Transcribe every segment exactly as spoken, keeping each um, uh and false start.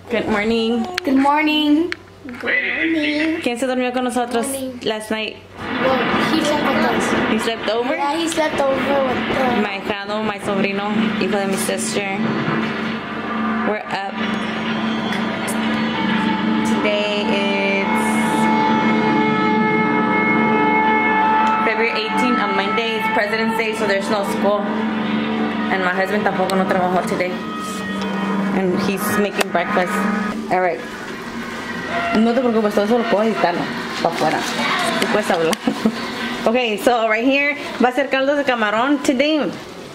Good morning. Good morning. Good morning. ¿Quién se durmió con nosotros last night? Well, he slept with us. He slept over? Yeah, he slept over with uh, My hijado, my sobrino, hijo de mi sister. We're up. Today it's February eighteenth, a Monday. It's President's Day, so there's no school. And my husband tampoco no trabajó today. And he's making breakfast. Alright. No te preocupes, todo eso lo puedo editar para afuera. Tú puedes hablar. Okay, so right here va a ser caldo de camarón today.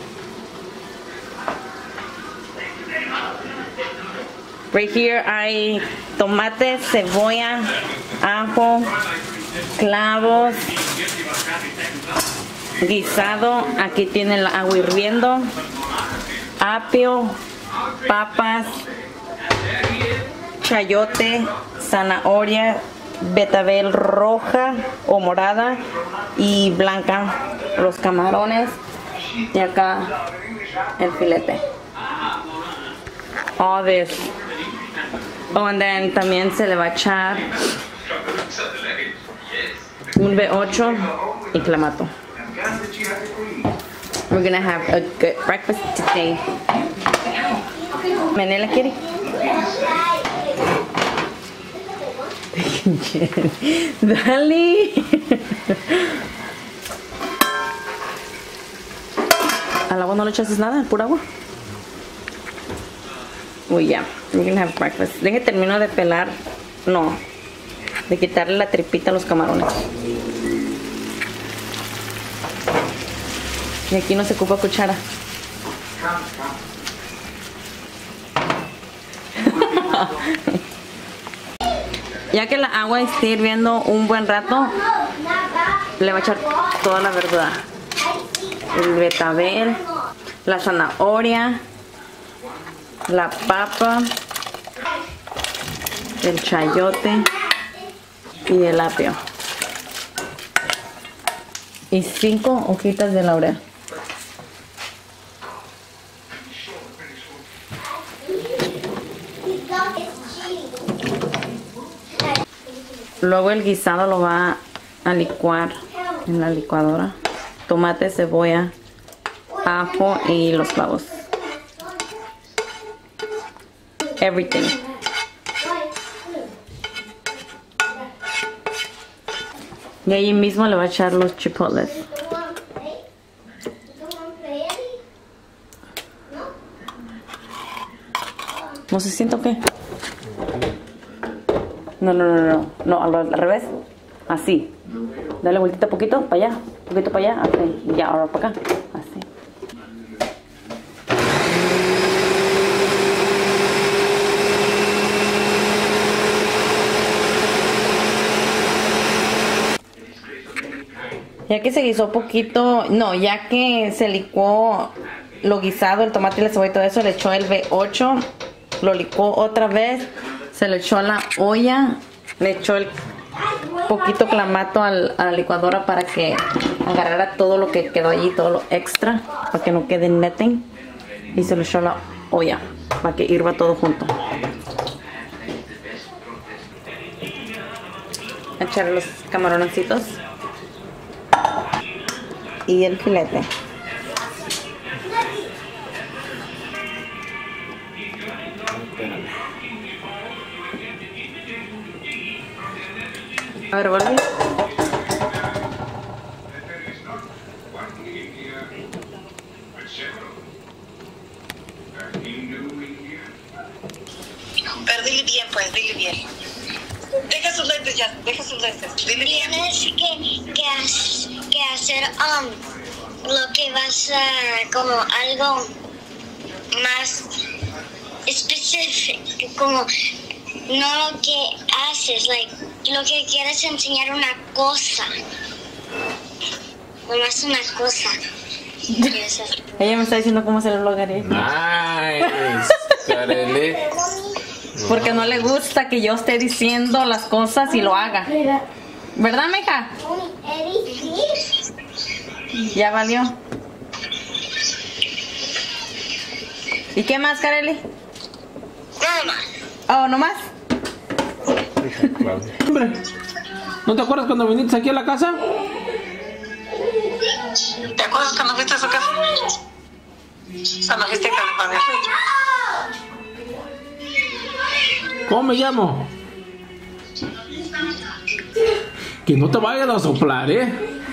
Right here hay tomate, cebolla, ajo, clavos, guisado. Aquí tiene el agua hirviendo, apio, papas, chayote, zanahoria, betabel roja o morada y blanca, los camarones y acá el filete. All this. Oh, and then también se le va a echar un B ocho y clamato. We're gonna have a good breakfast today. ¿Menela quiere? Dale. ¿Al agua no le echas nada? ¿Pura agua? Uy, ya. We're gonna have breakfast. Deje termino de pelar. No. De quitarle la tripita a los camarones. Y aquí no se ocupa cuchara. Ya que la agua esté hirviendo un buen rato, le va a echar toda la verdura. El betabel, la zanahoria, la papa, el chayote y el apio. Y cinco hojitas de laurel. Luego el guisado lo va a licuar en la licuadora. Tomate, cebolla, ajo y los clavos. Everything. Y ahí mismo le va a echar los chipotles. ¿No se siente o qué? No, no, no, no, no, al, al revés. Así. Dale vueltita poquito para allá, poquito para allá, así. Y ya, ahora para acá, así. Ya que se guisó poquito, no, ya que se licuó lo guisado, el tomate y la cebolla y todo eso, le echó el B ocho, lo licuó otra vez, se le echó a la olla, le echó el poquito clamato al, a la licuadora para que agarrara todo lo que quedó allí, todo lo extra, para que no quede netting, y se le echó a la olla para que hirva todo junto. Echarle los camaroncitos y el filete. A ver, vuelve. Pero dile bien, pues, dile bien. Deja sus lentes ya, deja sus lentes. Dile bien. Tienes que, que, has- que hacer um, lo que vas a, como algo más específico, como no lo que haces, like, lo que quieres enseñar una cosa, nomás una cosa. Quieres hacer. Ella me está diciendo cómo se lo haré. Nice, Kareli. Porque no le gusta que yo esté diciendo las cosas y lo haga. ¿Verdad, meja? Ya valió. ¿Y qué más, Kareli? Nada más. Oh, ¿no más? Hombre, ¿no te acuerdas cuando viniste aquí a la casa? ¿Te acuerdas cuando fuiste a su casa? Cuando fuiste a California. ¿Cómo me llamo? Que no te vayas a soplar, ¿eh?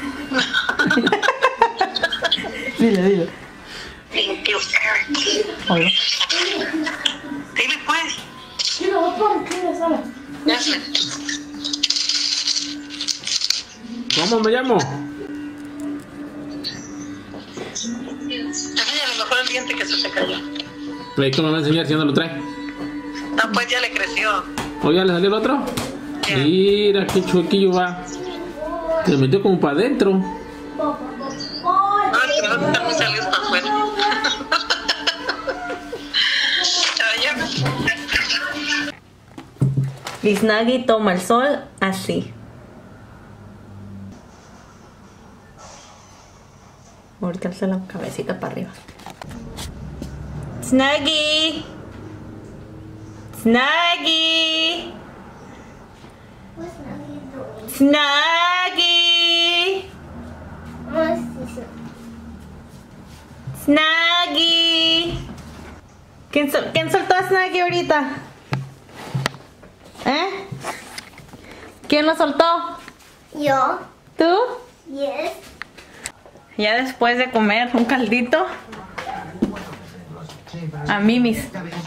Dile, dile. Dile, tío. Oye. Dile, pues. Ya sé. ¿Cómo me llamo? Enséñale mejor el diente que se te cayó. Ahí tú me vas a enseñar si no lo trae. No, pues ya le creció. ¿O ya le salió el otro? Ya. Mira qué chuequillo va. Se metió como para adentro. No, que no están muy salidos para afuera. Y Snuggy toma el sol así. Ahorita alza la cabecita para arriba. Snuggy. Snuggy. Snuggy. Snuggy. ¿Quién, sol ¿Quién soltó a Snuggy ahorita? ¿Eh? ¿Quién lo soltó? Yo. ¿Tú? Yes. Ya después de comer un caldito, a Mimis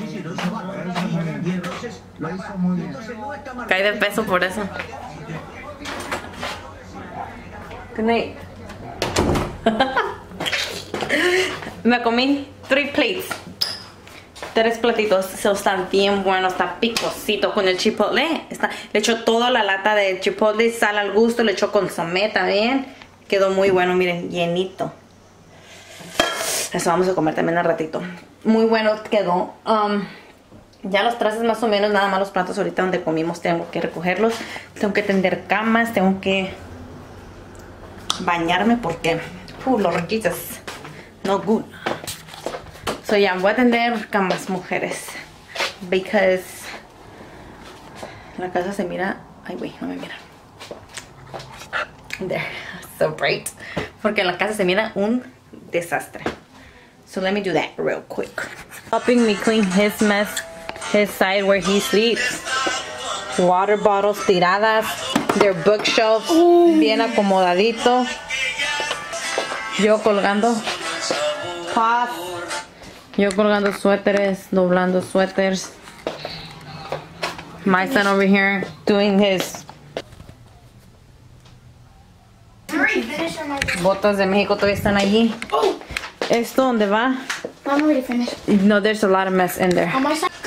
cae de peso por eso. Good night. Me comí three plates. Tres platitos. So, está bien bueno, está picosito con el chipotle. Está, le echó toda la lata de chipotle, sal al gusto, le echó consomé también. Quedó muy bueno, miren, llenito. Eso vamos a comer también al ratito. Muy bueno quedó. Um, ya los trastes más o menos, nada más los platos ahorita donde comimos tengo que recogerlos. Tengo que tender camas, tengo que bañarme porque uh, los riquitos no good. So ya, yeah, voy a tender camas, mujeres. Because la casa se mira... Ay, güey, no me mira. There, so bright. Porque la casa se mira un desastre. So let me do that real quick. Helping me clean his mess, his side where he sleeps. Water bottles tiradas. Their bookshelf bien acomodadito. Yo colgando pots. Yo colgando suéteres, doblando suéteres. My son over here doing his botas de México todavía están allí. Esto donde va. I'm already finished. No, there's a lot of mess in there. On my side.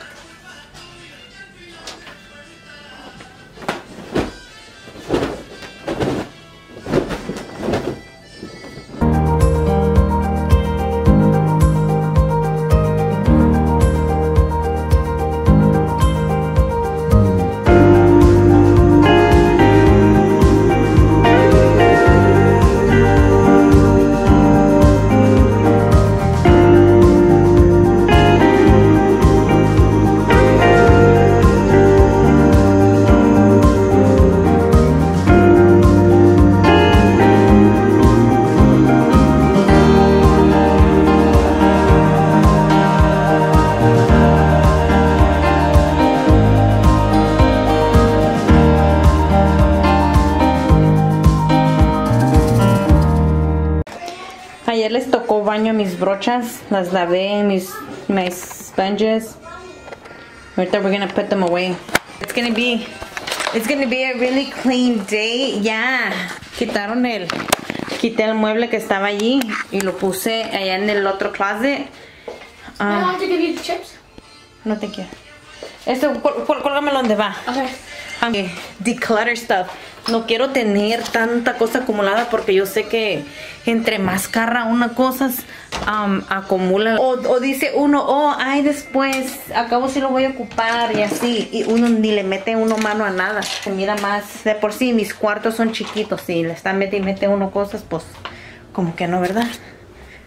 Ayer les tocó baño a mis brochas, las lavé, mis, mis sponges. Ahorita we're gonna put them away. It's gonna be, it's gonna be a really clean day. Ya, quitaron el, quité el mueble que estaba allí y lo puse allá en el otro closet. I Um, have to give you the chips. no te quiero. Esto, cólgamelo donde va. Okay. Okay, declutter stuff. No quiero tener tanta cosa acumulada porque yo sé que entre más carga una cosas um, acumula. O, o dice uno, oh, ay, después, acabo si lo voy a ocupar y así. Y uno ni le mete uno mano a nada. Se mira más, de por sí mis cuartos son chiquitos y le están mete y mete uno cosas, pues como que no, ¿verdad?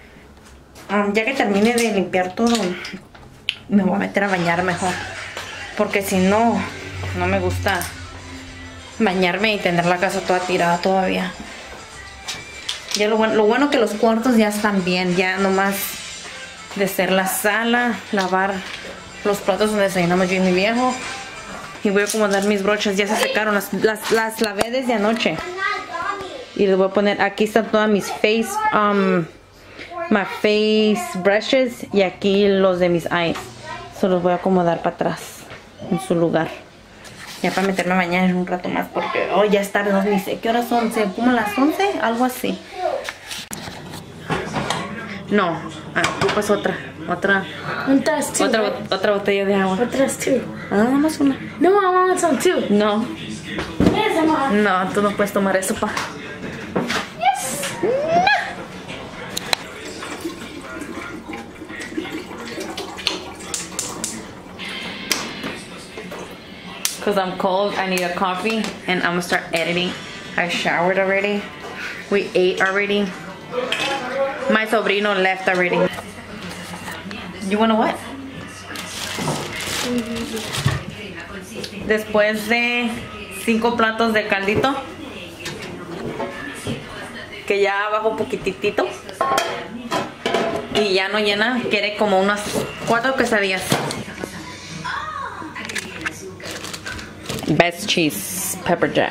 Um, ya que termine de limpiar todo, me voy a meter a bañar mejor. porque si no, no me gusta bañarme y tener la casa toda tirada todavía. Ya lo bueno, lo bueno que los cuartos ya están bien, ya nomás de ser la sala, lavar los platos donde desayunamos yo y mi viejo. Y voy a acomodar mis brochas, ya se secaron, las, las, las lavé desde anoche. Y les voy a poner, aquí están todas mis face, um, my face brushes y aquí los de mis eyes. Se los voy a acomodar para atrás, en su lugar. Ya para meterme a bañar en un rato más porque hoy oh, ya es tarde, no ni sé qué horas son, como las once, algo así. No, ah, ocupas otra, otra, That's two, otra, right? otra botella de agua. But that's two. Ah, nada más una. No, I want some too. No, Yes, I want. no, tú no puedes tomar eso, pa. Yes. Because I'm cold, I need a coffee, and I'm gonna start editing. I showered already. We ate already. My sobrino left already. You wanna what? Después de cinco platos de caldito, que ya bajó un poquitito y ya no llena, quiere como unas cuatro quesadillas. Best cheese, pepper jack.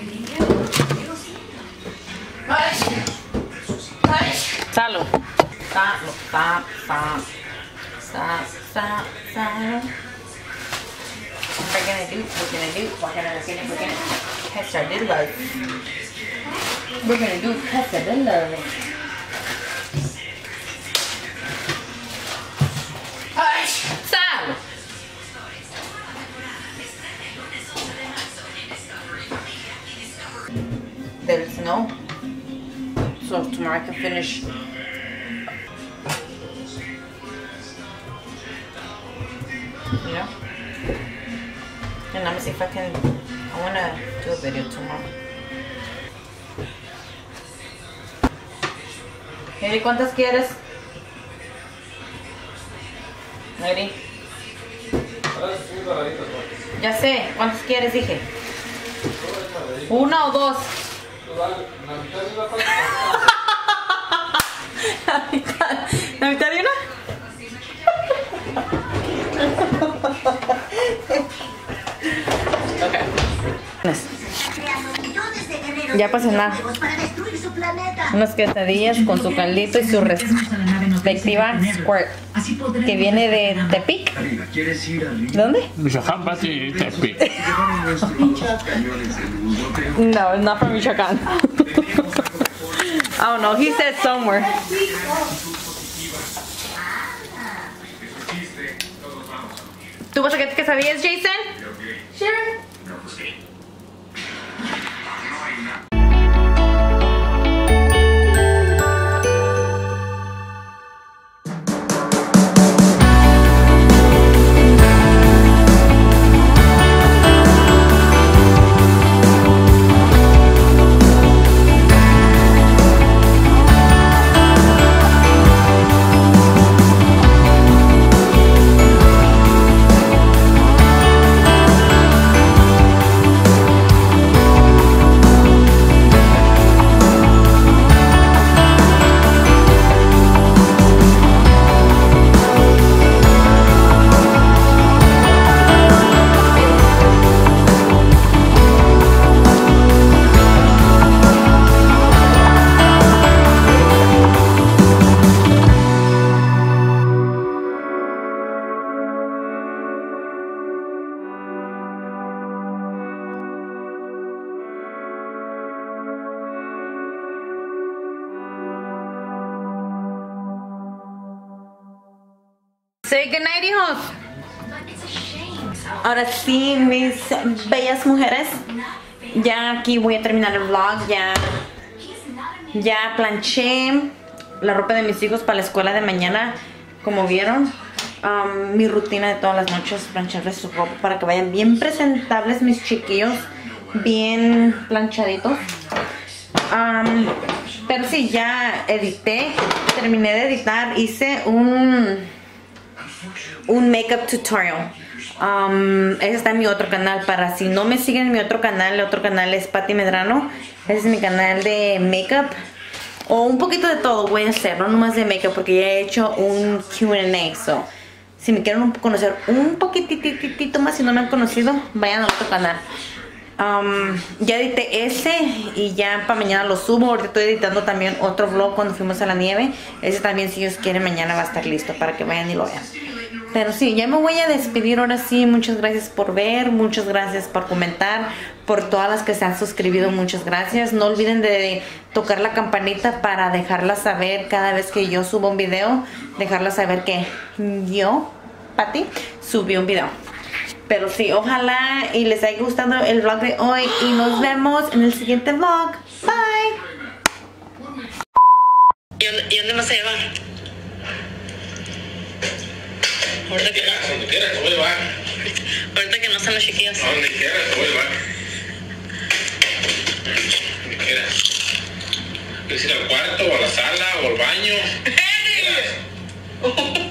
Salud. Salud. Stop, stop. Stop, stop, stop. What we're gonna do, we're gonna do, we're gonna, we're gonna, we're gonna quesadillas. We're gonna do quesadillas. Salud. There's snow, so tomorrow I can finish. You know? And I'm gonna see if I can, I wanna do a video tomorrow. Neri, ¿cuántas quieres? Neri. Ya sé, ¿cuántas quieres? Dije. ¿Una o dos? La mitad. ¿La mitad de una? Okay. Ya para cenar. Unas quesadillas con su caldito y su respectiva squirt. Que viene de Tepic. ¿Dónde? Michoacán, Pati, Tepic. No, it's not from Michoacán. I don't know, he said somewhere. ¿Tú vas a qué quesadillas, Jason? Sure. Say goodnight, hijos. Ahora sí, mis bellas mujeres. Ya aquí voy a terminar el vlog. Ya, ya planché la ropa de mis hijos para la escuela de mañana. Como vieron, um, mi rutina de todas las noches, plancharles su ropa para que vayan bien presentables mis chiquillos. Bien planchaditos. Um, pero sí, ya edité. Terminé de editar. Hice un... un makeup tutorial Um, ese está en mi otro canal. Para si no me siguen en mi otro canal, el otro canal es Pati Medrano. Ese es mi canal de makeup. O un poquito de todo voy a hacer, no nomás de makeup, porque ya he hecho un Q and A. So, si me quieren conocer un poquitito más, si no me han conocido, vayan al otro canal. Um, ya edité ese y ya para mañana lo subo. Ahorita estoy editando también otro vlog cuando fuimos a la nieve. Ese también, si ellos quieren, mañana va a estar listo para que vayan y lo vean. Pero sí, ya me voy a despedir ahora sí. Muchas gracias por ver, muchas gracias por comentar, por todas las que se han suscribido, muchas gracias. No olviden de tocar la campanita para dejarla saber cada vez que yo subo un video. Dejarla saber que yo, Pati, subí un video. Pero sí, ojalá y les haya gustado el vlog de hoy. Y nos vemos en el siguiente vlog. Bye. ¿Y dónde, y dónde nos se lleva? Ahorita que, quieras, donde quieras, te voy a llevar. ahorita que no están los chiquillos. A donde quieras, te voy a llevar. Donde quieras. ¿Quieres ir al cuarto, o a la sala, o al baño?